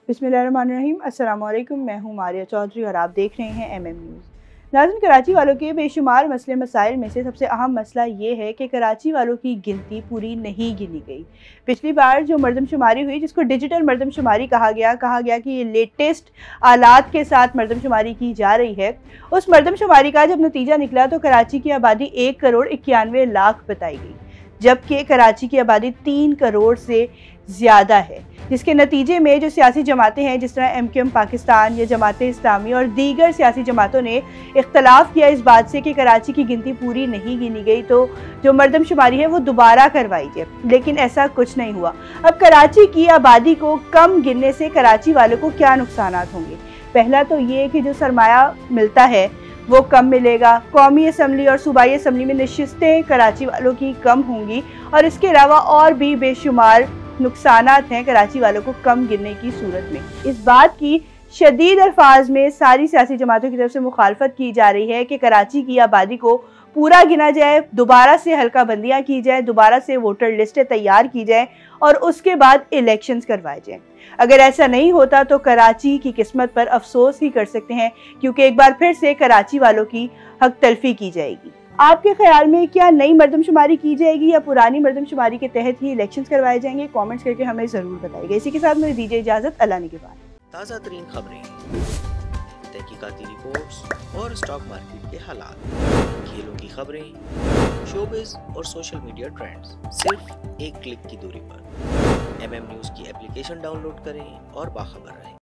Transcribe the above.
बिस्मिल्लाहिर्रहमानिर्रहीम। अस्सलाम वालेकुम। मैं हूँ मारिया चौधरी और आप देख रहे हैं MM न्यूज़। नाज़रीन, कराची वालों के बेशुमार मसले मसाइल में से सबसे अहम मसला ये है कि कराची वालों की गिनती पूरी नहीं गिनी गई। पिछली बार जो मरदमशुमारी हुई, जिसको डिजिटल मरदमशुमारी कहा गया कि ये लेटेस्ट आलात के साथ मरदमशुमारी की जा रही है। उस मरदमशुमारी का जब नतीजा निकला तो कराची की आबादी 1,91,00,000 बताई गई, जबकि कराची की आबादी 3 करोड़ से ज़्यादा है, जिसके नतीजे में जो सियासी जमातें हैं, जिस तरह MQM पाकिस्तान या जमात इस्लामी और दीगर सियासी जमातों ने इख्तलाफ किया इस बात से कि कराची की गिनती पूरी नहीं गिनी गई तो जो मरदमशुमारी है वो दोबारा करवाई जाए, लेकिन ऐसा कुछ नहीं हुआ। अब कराची की आबादी को कम गिनने से कराची वालों को क्या नुकसान होंगे? पहला तो ये कि जो सरमाया मिलता है वो कम मिलेगा। कौमी असम्बली और सूबाई असम्बली में नशिस्तें कराची वालों की कम होंगी और इसके अलावा और भी बेशुमार नुकसानात हैं कराची वालों को कम गिनने की सूरत में। इस बात की शदीद अल्फाज में सारी सियासी जमातों की तरफ से मुखालफत की जा रही है कि कराची की आबादी को पूरा गिना जाए, दोबारा से हल्का बंदियाँ की जाए, दोबारा से वोटर लिस्टें तैयार की जाए और उसके बाद इलेक्शंस करवाए जाएँ। अगर ऐसा नहीं होता तो कराची की किस्मत पर अफसोस ही कर सकते हैं, क्योंकि एक बार फिर से कराची वालों की हक तलफी की जाएगी। आपके ख्याल में क्या नई मरदमशुमारी की जाएगी या पुरानी मरदमशुमारी के तहत ही इलेक्शंस करवाए जाएंगे? कमेंट्स करके हमें ज़रूर बताइएगा। इसी के साथ मुझे दीजिए इजाज़त। अल्लाह ने के बाद। ताज़ा तरीन खबरें, तहकीकाती रिपोर्ट्स और स्टॉक मार्केट के हालात, खेलों की खबरें, शोबिज़ और सोशल मीडिया ट्रेंड्स सिर्फ एक क्लिक की दूरी पर। MM न्यूज़ की एप्लीकेशन डाउनलोड करें और बाखबर रहें।